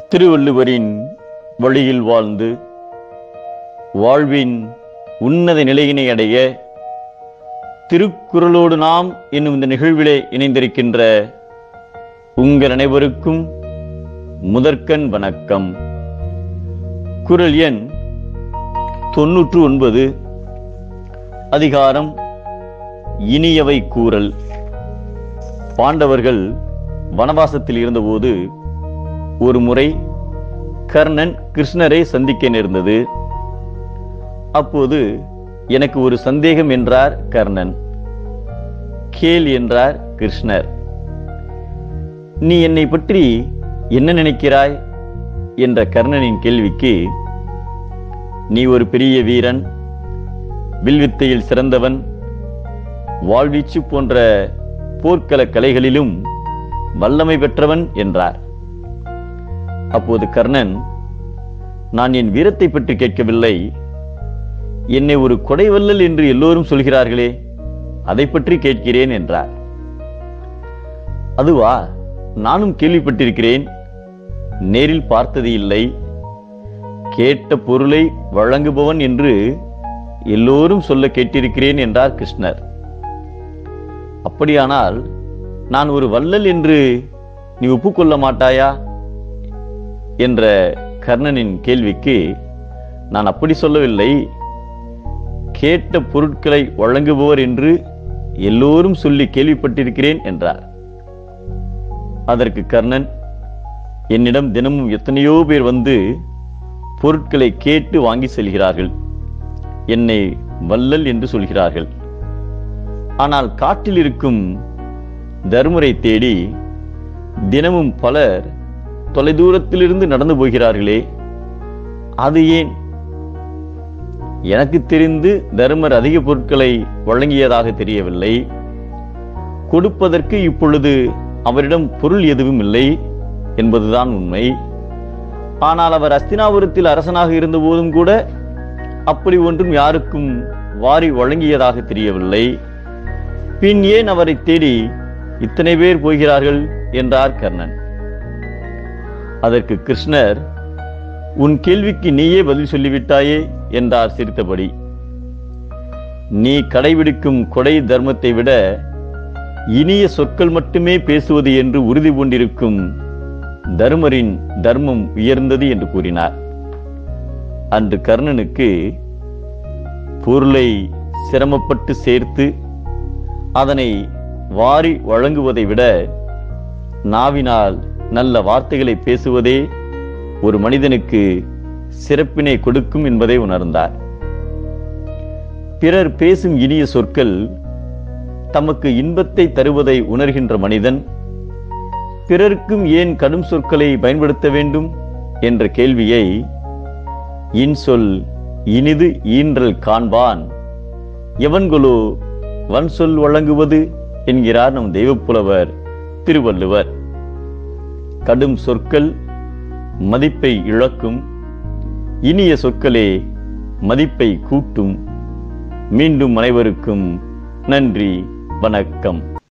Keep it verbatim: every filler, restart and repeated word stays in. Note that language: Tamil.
திருவள்ளுவரின் வழியில் வாழ்ந்து வாழ்வின் உன்னத நிலையினை அடைய திருக்குறளோடு நாம் என்னும் இந்த நிகழ்விலே இணைந்திருக்கின்ற உங்கள் அனைவருக்கும் முதற்கண் வணக்கம். குறள் எண் தொன்னூற்று ஒன்பது, அதிகாரம் இனியவை கூறல். பாண்டவர்கள் வனவாசத்தில் இருந்தபோது ஒரு முறை கர்ணன் கிருஷ்ணரை சந்திக்க நேர்ந்தது. அப்போது எனக்கு ஒரு சந்தேகம் என்றார் கர்ணன். கேள் என்றார் கிருஷ்ணர். நீ என்னை பற்றி என்ன நினைக்கிறாய் என்ற கர்ணனின் கேள்விக்கு, நீ ஒரு பெரிய வீரன், வில்வித்தையில் சிறந்தவன், வாழ்வீச்சு போன்ற போர்க்கள கலைகளிலும் வல்லமை பெற்றவன் என்றார். அப்போது கர்ணன், நான் என் வீரத்தை பற்றி கேட்கவில்லை, என்னை ஒரு கொடைவல்லல் என்று எல்லோரும் சொல்கிறார்களே, அதை பற்றி கேட்கிறேன் என்றார். அதுவா, நானும் கேள்விப்பட்டிருக்கிறேன், நேரில் பார்த்தது இல்லை. கேட்ட பொருளை வழங்குபவன் என்று எல்லோரும் சொல்ல கேட்டிருக்கிறேன் என்றார் கிருஷ்ணர். அப்படியானால் நான் ஒரு வள்ளல் என்று நீ ஒப்புக்கொள்ள மாட்டாயா என்ற கர்ணனின் கேள்விக்கு, நான் அப்படி சொல்லவில்லை, கேட்ட பொருட்களை வழங்குபவர் என்று எல்லோரும் சொல்லி கேள்விப்பட்டிருக்கிறேன் என்றார். அதற்கு கர்ணன், என்னிடம் தினமும் எத்தனையோ பேர் வந்து பொருட்களை கேட்டு வாங்கி செல்கிறார்கள், என்னை வள்ளல் என்று சொல்கிறார்கள். ஆனால் காட்டில் இருக்கும் தர்மரை தேடி தினமும் பலர் தொலைதூரத்திலிருந்து நடந்து போகிறார்களே, அது ஏன்? எனக்கு தெரிந்து தர்மர் அதிக பொருட்களை வழங்கியதாக தெரியவில்லை. கொடுப்பதற்கு இப்பொழுது அவரிடம் பொருள் எதுவும் இல்லை என்பதுதான் உண்மை. ஆனால் அவர் அஸ்தினாபுரத்தில் அரசனாக இருந்த போதும் கூட அப்படி ஒன்றும் யாருக்கும் வாரி வழங்கியதாக தெரியவில்லை. பின் ஏன் அவரை தேடி இத்தனை பேர் போகிறார்கள் என்றார் கர்ணன். அதற்கு கிருஷ்ணர், உன் கேள்விக்கு நீயே பதில் சொல்லிவிட்டாயே என்றார் சிரித்தபடி. நீ கடைபிடிக்கும் கொடை தர்மத்தை விட இனிய சொற்கள் மட்டுமே பேசுவது என்று உறுதி கொண்டிருக்கும் தர்மரின் தர்மம் உயர்ந்தது என்று கூறினார். அன்று கர்ணனுக்கு பொருளை சிரமப்பட்டு சேர்த்து அதனை வாரி வழங்குவதை விட நாவினால் நல்ல வார்த்தைகளை பேசுவதே ஒரு மனிதனுக்கு சிறப்பினை கொடுக்கும் என்பதை உணர்ந்தார். பிறர் பேசும் இனிய சொற்கள் தமக்கு இன்பத்தை தருவதை உணர்கின்ற மனிதன் பிறருக்கும் ஏன் கடும் சொற்களை பயன்படுத்த வேண்டும் என்ற கேள்வியை, இன்சொல் இனிது ஈன்றல் காண்பான் எவன்கொலோ வன் சொல் வழங்குவது என்கிறார் நம் தெய்வப்புலவர் திருவள்ளுவர். கடும் சொற்கள் மதிப்பை இழக்கும், இனிய சொற்களே மதிப்பை கூட்டும். மீண்டும் அனைவருக்கும் நன்றி, வணக்கம்.